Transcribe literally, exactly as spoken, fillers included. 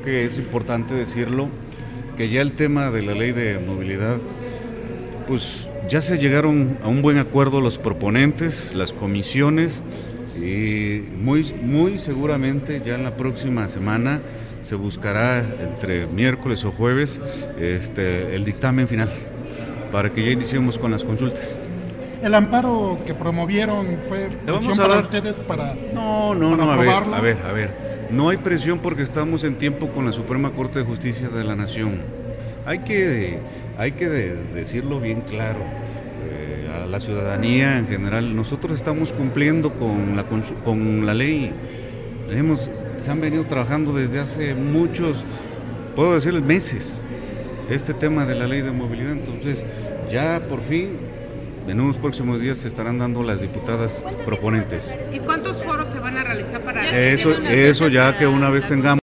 que es importante decirlo, que ya el tema de la ley de movilidad, pues ya se llegaron a un buen acuerdo los proponentes, las comisiones, y muy, muy seguramente ya en la próxima semana se buscará entre miércoles o jueves este, el dictamen final para que ya iniciemos con las consultas. El amparo que promovieron fue presión para ustedes para No, no, para no, a ver, aprobarlo. a ver, a ver, no hay presión porque estamos en tiempo con la Suprema Corte de Justicia de la Nación. Hay que, hay que de, decirlo bien claro eh, a la ciudadanía en general. Nosotros estamos cumpliendo con la, con la ley. Hemos, se han venido trabajando desde hace muchos, puedo decirles meses, este tema de la ley de movilidad. Entonces, ya por fin, en unos próximos días se estarán dando las diputadas proponentes. ¿Y cuántos foros se van a realizar para...? Eso, eso ya que una vez tengamos